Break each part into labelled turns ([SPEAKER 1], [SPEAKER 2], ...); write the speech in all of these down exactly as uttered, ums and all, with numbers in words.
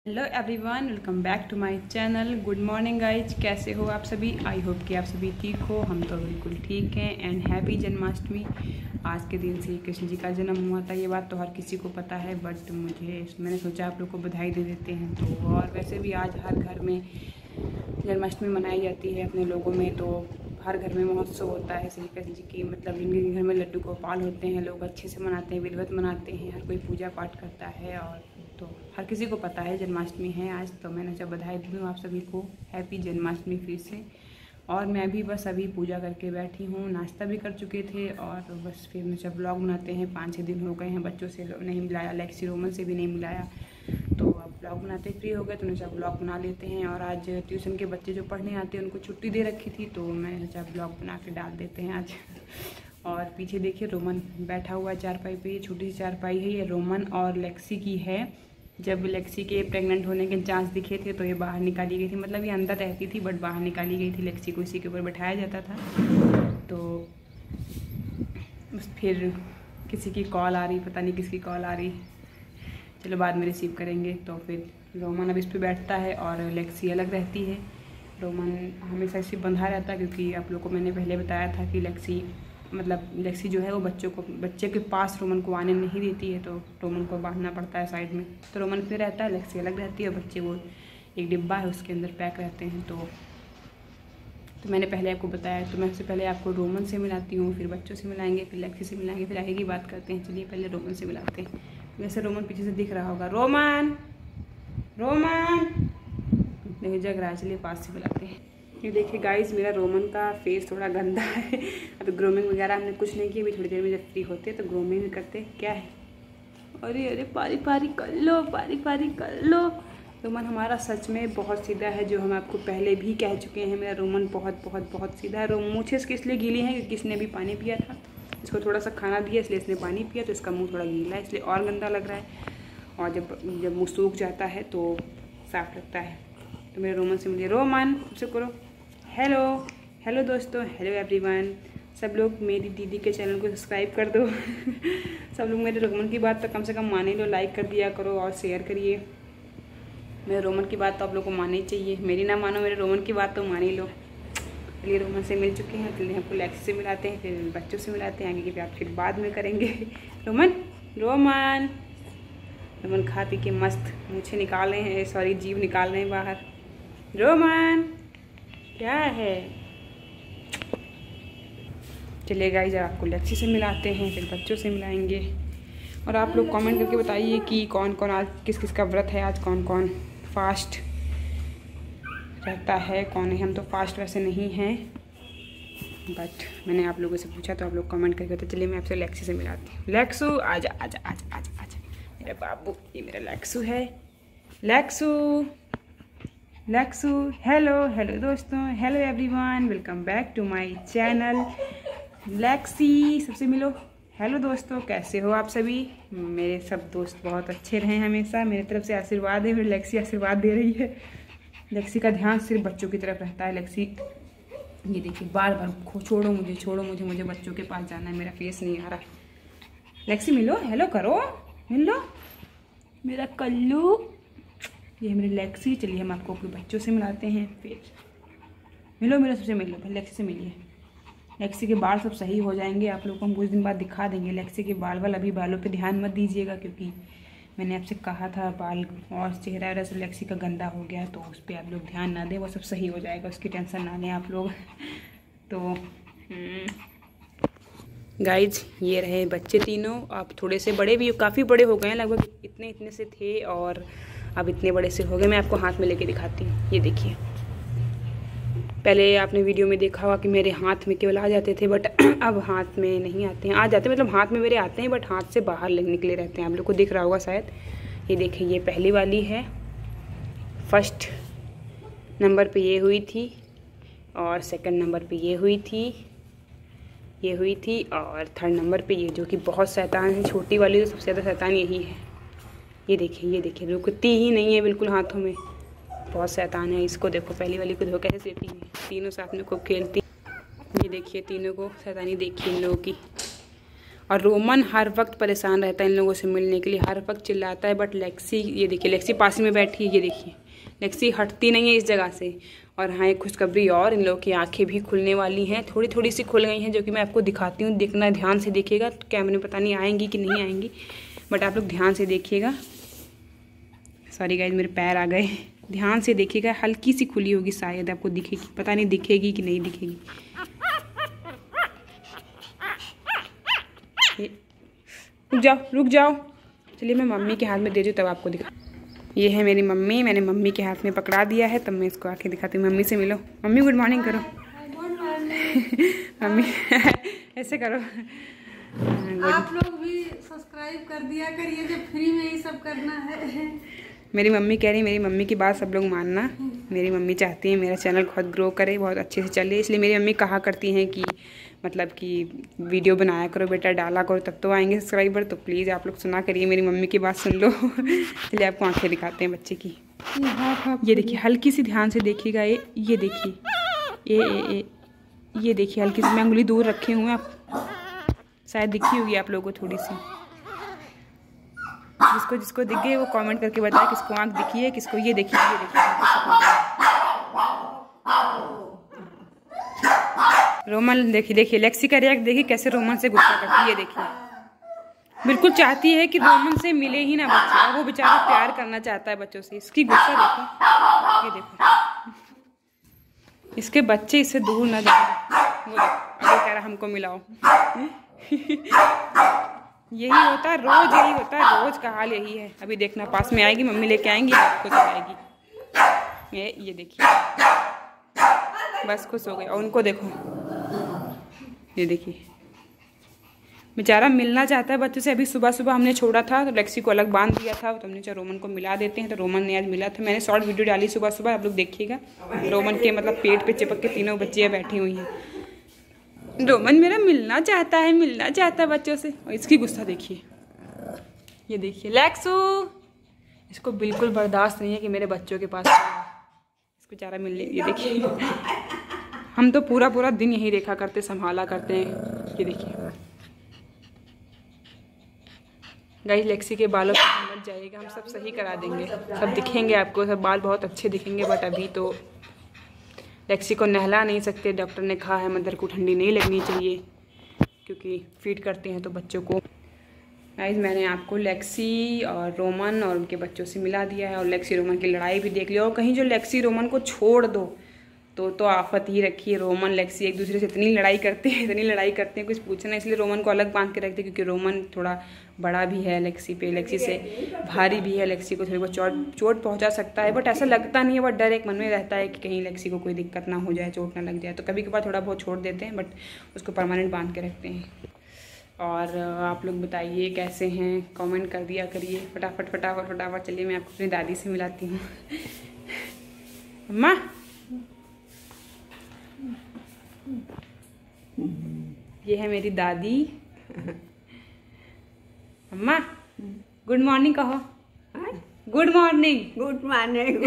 [SPEAKER 1] Hello everyone, welcome back to my channel. Good morning guys, कैसे हो आप सभी? आई होप कि आप सभी ठीक हो। हम तो बिल्कुल ठीक हैं। And happy Janmashtami. आज के दिन श्री कृष्ण जी का जन्म हुआ था, ये बात तो हर किसी को पता है, बट मुझे मैंने सोचा आप लोग को बधाई दे देते हैं। तो और वैसे भी आज हर घर में जन्माष्टमी मनाई जाती है अपने लोगों में, तो हर घर में महोत्सव होता है श्री कृष्ण जी की। मतलब इनके घर में लड्डू गोपाल होते हैं, लोग अच्छे से मनाते हैं, विधिवत मनाते हैं, हर कोई पूजा पाठ करता है। और तो हर किसी को पता है जन्माष्टमी है आज, तो मैंने जब बधाई दूँ आप सभी को हैप्पी जन्माष्टमी फिर से। और मैं भी बस अभी पूजा करके बैठी हूँ, नाश्ता भी कर चुके थे और बस फिर मैं जब ब्लॉग बनाते हैं, पाँच छः दिन हो गए हैं, बच्चों से नहीं मिलाया, लेक्सी रोमन से भी नहीं मिलाया, तो अब ब्लॉग बनाते फ्री हो गए तो सोचा ब्लॉग बना लेते हैं। और आज ट्यूशन के बच्चे जो पढ़ने आते हैं उनको छुट्टी दे रखी थी, तो मैंने सोचा ब्लॉग बना के डाल देते हैं आज। और पीछे देखिए रोमन बैठा हुआ है चारपाई पे, ये छोटी सी चारपाई है, ये रोमन और लेक्सी की है। जब लेक्सी के प्रेग्नेंट होने के चांस दिखे थे तो ये बाहर निकाली गई थी, मतलब ये अंदर रहती थी बट बाहर निकाली गई थी। लेक्सी को इसी के ऊपर बैठाया जाता था। तो फिर किसी की कॉल आ रही, पता नहीं किसकी कॉल आ रही, चलो बाद में रिसीव करेंगे। तो फिर रोमन अब इस पर बैठता है और लेक्सी अलग रहती है। रोमन हमेशा इसे बंधा रहता है, क्योंकि आप लोग को मैंने पहले बताया था कि लेक्सी मतलब लेक्सी जो है वो बच्चों को बच्चे के पास रोमन को आने नहीं देती है, तो रोमन को बांधना पड़ता है साइड में। तो रोमन फिर रहता है, लेक्सी अलग रहती है, बच्चे वो एक डिब्बा है उसके अंदर पैक रहते हैं। तो तो मैंने पहले आपको बताया, तो मैं सबसे पहले आपको रोमन से मिलाती हूँ, फिर बच्चों से मिलाएंगे, फिर लेक्सी से मिलाएंगे, फिर आगे की बात करते हैं। चलिए पहले रोमन से मिलाते हैं। वैसे रोमन पीछे से दिख रहा होगा, रोमन रोमन नहीं जग रहा है, चलिए पास से मिलाते हैं। ये देखिए गाइस, मेरा रोमन का फेस थोड़ा गंदा है। अभी ग्रूमिंग वगैरह हमने कुछ नहीं की, अभी थोड़ी देर में जब फ्री होते तो ग्रूमिंग करते। क्या है, अरे अरे पारी पारी कर लो, पारी पारी कर लो। रोमन हमारा सच में बहुत सीधा है, जो हम आपको पहले भी कह चुके हैं। मेरा रोमन बहुत बहुत बहुत सीधा है। मूँछें इसकी इसलिए गीली हैं क्योंकि इसने भी पानी पिया था, इसको थोड़ा सा खाना दिया इसलिए इसने पानी पिया, तो इसका मुँह थोड़ा गीला है, इसलिए और गंदा लग रहा है। और जब जब मुँह सूख जाता है तो साफ लगता है। तो मेरे रोमन से मिलिए। रोमन सबसे करो हेलो हेलो दोस्तों, हेलो एवरीवन। सब लोग मेरी दीदी के चैनल को सब्सक्राइब कर दो। सब लोग मेरे रोमन की बात तो कम से कम मान ही लो, लाइक कर दिया करो और शेयर करिए। मेरे रोमन की बात तो आप लोग को माननी चाहिए, मेरी ना मानो, मेरे रोमन की बात तो मान ही लो। चलिए रोमन से मिल चुके हैं, चलिए हमको लेक्सी से मिलाते हैं, फिर बच्चों से मिलाते हैं, आगे की बात फिर बाद में करेंगे। रोमन रोमन रोमन खा पी के मस्त मूछें निकाल रहे हैं, सॉरी जीभ निकाल रहे हैं बाहर। रोमन क्या है? चलिए गाइस, आपको लेक्सी से मिलाते हैं, फिर बच्चों से मिलाएंगे। और आप लोग कमेंट करके बताइए कि कौन कौन आज किस किस का व्रत है, आज कौन कौन फास्ट रहता है, कौन नहीं। हम तो फास्ट वैसे नहीं हैं, बट मैंने आप लोगों से पूछा तो आप लोग कमेंट करके बताइए। चलिए मैं आपसे लेक्सी से मिलाती हूँ। लेक्सू आजा आजा आजा आजा आजा मेरा बाबू, ये मेरा लेक्सू है। लेक्सू लेक्सू हेलो हेलो दोस्तों, hello everyone, welcome back to my channel. Lexi सबसे मिलो। हेलो दोस्तों, कैसे हो आप सभी? मेरे सब दोस्त बहुत अच्छे रहें हमेशा, मेरी तरफ से आशीर्वाद है। मेरी लेक्सी आशीर्वाद दे रही है। लेक्सी का ध्यान सिर्फ बच्चों की तरफ रहता है। लेक्सी ये देखिए बार बार छोड़ो मुझे, छोड़ो मुझे, मुझे बच्चों के पास जाना है, मेरा फेस नहीं आ रहा। लेक्सी मिलो, हेलो करो, मिल लो मेरा कल्लू, ये मेरी लेक्सी। चलिए हम आपको अपने बच्चों से मिलाते हैं, फिर मिलो मेरे सबसे मिलो, पहले लेक्सी से मिलिए। लेक्सी के बाल सब सही हो जाएंगे, आप लोगों को हम कुछ दिन बाद दिखा देंगे लेक्सी के बाल वाल। अभी बालों पे ध्यान मत दीजिएगा, क्योंकि मैंने आपसे कहा था बाल और चेहरा वगैरह सब लेक्सी का गंदा हो गया, तो उस पर आप लोग ध्यान ना दें, वो सब सही हो जाएगा, उसकी टेंशन ना लें आप लोग। तो गाइज ये रहे बच्चे तीनों। आप थोड़े से बड़े भी, काफ़ी बड़े हो गए हैं, लगभग इतने इतने से थे और अब इतने बड़े से हो गए। मैं आपको हाथ में लेके दिखाती हूँ, ये देखिए। पहले आपने वीडियो में देखा होगा कि मेरे हाथ में केवल आ जाते थे, बट अब हाथ में नहीं आते हैं। आ जाते मतलब हाथ में मेरे आते हैं, बट हाथ से बाहर निकले रहते हैं। आप लोग को दिख रहा होगा शायद। ये देखिए, ये पहली वाली है, फर्स्ट नंबर पे ये हुई थी, और सेकंड नंबर पे ये हुई थी, ये हुई थी, और थर्ड नंबर पे ये, जो कि बहुत शैतान है। छोटी वाली तो सबसे ज़्यादा शैतान यही है। ये देखिए, ये देखिए, रुकती ही नहीं है बिल्कुल हाथों में, बहुत शैतान है। इसको देखो, पहली वाली को देखो कैसे सेती है, तीनों साथ में खूब खेलती। ये देखिए तीनों को शैतानी देखिए इन लोगों की। और रोमन हर वक्त परेशान रहता है इन लोगों से मिलने के लिए, हर वक्त चिल्लाता है। बट लेक्सी, ये देखिए लेक्सी पास ही में बैठी है, ये देखिए लेक्सी हटती नहीं है इस जगह से। और हाँ, एक खुशखबरी और, इन लोगों की आंखें भी खुलने वाली हैं, थोड़ी थोड़ी सी खुल गई हैं, जो कि मैं आपको दिखाती हूँ। देखना ध्यान से देखिएगा, तो कैमरे में पता नहीं आएंगी कि नहीं आएंगी, बट आप लोग ध्यान से देखिएगा। सॉरी गाइज, मेरे पैर आ गए। ध्यान से देखिएगा, हल्की सी खुली होगी शायद, आपको दिखेगी, पता नहीं दिखेगी कि नहीं दिखेगी। रुक जाओ रुक जाओ, चलिए मैं मम्मी के हाथ में दे दूँ तब आपको दिखा। ये है मेरी मम्मी, मैंने मम्मी के हाथ में पकड़ा दिया है, तब मैं इसको आके दिखाती हूँ। मम्मी से मिलो, मम्मी गुड मॉर्निंग करो।
[SPEAKER 2] Good morning.
[SPEAKER 1] मम्मी ऐसे करो।
[SPEAKER 2] आप लोग भी सब्सक्राइब कर दिया करिए, जब फ्री में ही सब करना है।
[SPEAKER 1] मेरी मम्मी कह रही, मेरी मम्मी की बात सब लोग मानना। मेरी मम्मी चाहती है मेरा चैनल बहुत ग्रो करे, बहुत अच्छे से चले, इसलिए मेरी मम्मी कहा करती हैं कि मतलब कि वीडियो बनाया करो बेटा, डाला करो, तब तो आएंगे सब्सक्राइबर। तो प्लीज़ आप लोग सुना करिए, मेरी मम्मी की बात सुन लो। चलिए आपको आंखें दिखाते हैं बच्चे की। ये देखिए, हल्की सी ध्यान से देखिएगा। ये ये देखिए, ये ये ये ये देखिए, हल्की सी मैं उंगली दूर रखे हुए, आप शायद दिखी होगी आप लोगों को थोड़ी सी। जिसको जिसको दिख गई वो कमेंट करके बताए किसको आँख दिखी है, किसको। ये देखिए, ये देखिए रोमन, देखिए देखिए लेक्सी का रिएक्ट देखिए कैसे रोमन से गुस्सा करती है। ये देखिए, बिल्कुल चाहती है कि रोमन से मिले ही ना बच्चे, और वो बेचारा प्यार करना चाहता है बच्चों से। इसकी गुस्सा देखो, ये देखो, इसके बच्चे इससे दूर ना जाए। वो देखो, कह रहा हमको मिलाओ। यही होता है रोज, यही होता है रोज का हाल यही है। अभी देखना पास में आएगी, मम्मी लेके आएंगी, खुश हो जाएगी। ये ये देखिए, बस खुश हो गई। और उनको देखो, ये देखिए बेचारा मिलना चाहता है बच्चों से। अभी सुबह सुबह हमने छोड़ा था तो लेक्सी को अलग बांध दिया था, तो हमने चाहे रोमन को मिला देते हैं। तो रोमन ने आज मिला था, मैंने शॉर्ट वीडियो डाली सुबह सुबह, आप लोग देखिएगा। रोमन के मतलब पेट पे चिपक के तीनों बच्चियाँ बैठी हुई हैं। रोमन मेरा मिलना चाहता है, मिलना चाहता है बच्चों से। और इसकी गुस्सा देखिए, ये देखिए लेक्सू, इसको बिल्कुल बर्दाश्त नहीं है कि मेरे बच्चों के पास इसको बेचारा मिलने। ये देखिए, हम तो पूरा पूरा दिन यही देखा करते, संभाला करते हैं। ये देखिए गाइस, लेक्सी के बालों पर मत जाइएगा, हम सब सही करा देंगे, सब दिखेंगे आपको, सब बाल बहुत अच्छे दिखेंगे। बट अभी तो लेक्सी को नहला नहीं सकते, डॉक्टर ने कहा है मदर को ठंडी नहीं लगनी चाहिए, क्योंकि फीड करते हैं तो बच्चों को। गाइस, मैंने आपको लेक्सी और रोमन और उनके बच्चों से मिला दिया है, और लेक्सी रोमन की लड़ाई भी देख लिया। और कहीं जो लेक्सी रोमन को छोड़ दो तो तो आफत ही रखी है। रोमन लेक्सी एक दूसरे से इतनी लड़ाई करते हैं, इतनी लड़ाई करते हैं कुछ पूछना। इसलिए रोमन को अलग बांध के रखते हैं, क्योंकि रोमन थोड़ा बड़ा भी है लेक्सी पे, लेक्सी से भारी भी है, लेक्सी को थोड़ी बहुत चोट चोट पहुंचा सकता है। बट ऐसा लगता नहीं है, बट डर एक मन में रहता है कि कहीं लेक्सी को कोई दिक्कत ना हो जाए, चोट ना लग जाए। तो कभी कभार थोड़ा बहुत छोड़ देते हैं, बट उसको परमानेंट बांध के रखते हैं। और आप लोग बताइए कैसे हैं, कमेंट कर दिया करिए फटाफट फटाफट फटाफट। चलिए मैं आपको अपनी दादी से मिलाती हूँ। अम्मा, ये है मेरी दादी। अम्मा गुड मॉर्निंग कहो। Good morning.
[SPEAKER 2] Good morning.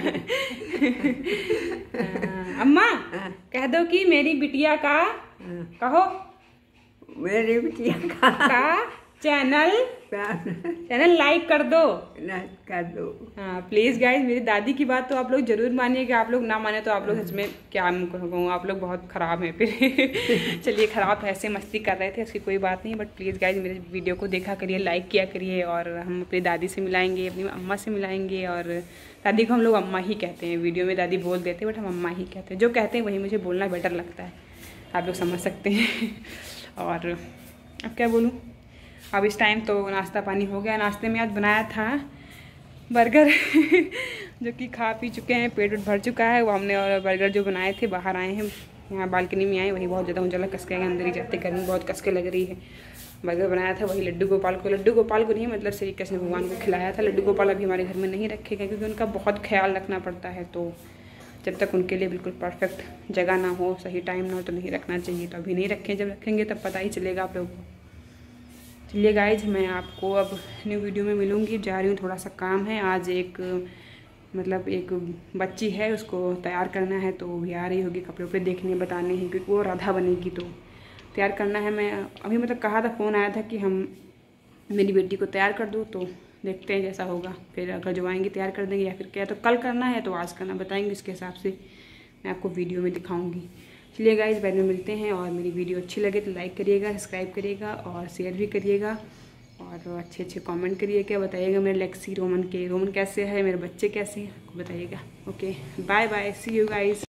[SPEAKER 1] अम्मा कह दो कि मेरी बिटिया का, कहो
[SPEAKER 2] मेरी बिटिया का,
[SPEAKER 1] का चैनल चैनल लाइक कर दो,
[SPEAKER 2] लाइक कर दो।
[SPEAKER 1] हाँ प्लीज़ गाइज, मेरी दादी की बात तो आप लोग जरूर मानिएगा। आप लोग ना माने तो आप लोग सच में क्या कहूँ, आप लोग बहुत ख़राब हैं फिर। चलिए ख़राब ऐसे मस्ती कर रहे थे, उसकी कोई बात नहीं। बट प्लीज़ गाइज मेरे वीडियो को देखा करिए, लाइक किया करिए। और हम अपनी दादी से मिलाएंगे, अपनी अम्मा से मिलाएंगे। और दादी को हम लोग अम्मा ही कहते हैं, वीडियो में दादी बोल देते हैं बट हम अम्मा ही कहते हैं। जो कहते हैं वही मुझे बोलना बेटर लगता है, आप लोग समझ सकते हैं। और अब क्या बोलूँ, अब इस टाइम तो नाश्ता पानी हो गया। नाश्ते में आज बनाया था बर्गर जो कि खा पी चुके हैं, पेट भर चुका है वो हमने। और बर्गर जो बनाए थे, बाहर आए हैं, यहाँ बालकनी में आए, वही बहुत ज़्यादा उजाला कसके के अंदर ही जाते, गर्मी बहुत कसके लग रही है। बर्गर बनाया था वही लड्डू गोपाल को, लड्डू गोपाल को नहीं मतलब श्री कृष्ण भगवान को खिलाया था। लड्डू गोपाल अभी हमारे घर में नहीं रखे गए, क्योंकि उनका बहुत ख्याल रखना पड़ता है। तो जब तक उनके लिए बिल्कुल परफेक्ट जगह ना हो, सही टाइम ना हो, तो नहीं रखना चाहिए। तो अभी नहीं रखें, जब रखेंगे तब पता ही चलेगा आप लोगों को। चलिए गाइज, मैं आपको अब न्यू वीडियो में मिलूँगी। जा रही हूँ, थोड़ा सा काम है आज। एक मतलब एक बच्ची है, उसको तैयार करना है, तो वो भी आ रही होगी, कपड़े वपड़े देखने बताने हैं, क्योंकि वो राधा बनेगी। तो तैयार करना है। मैं अभी मतलब कहा था, फ़ोन आया था कि हम मेरी बेटी को तैयार कर दो, तो देखते हैं जैसा होगा। फिर अगर जो आएंगे तैयार कर देंगे, या फिर क्या तो कल करना है तो आज करना बताएंगे, उसके हिसाब से मैं आपको वीडियो में दिखाऊंगी। चलिए गाइस, बाद में मिलते हैं। और मेरी वीडियो अच्छी लगे तो लाइक करिएगा, सब्सक्राइब करिएगा और शेयर भी करिएगा, और अच्छे अच्छे कमेंट करिए, क्या बताइएगा मेरे लेक्सी रोमन के रोमन कैसे है, मेरे बच्चे कैसे हैं बताइएगा। Okay, bye bye, see you guys.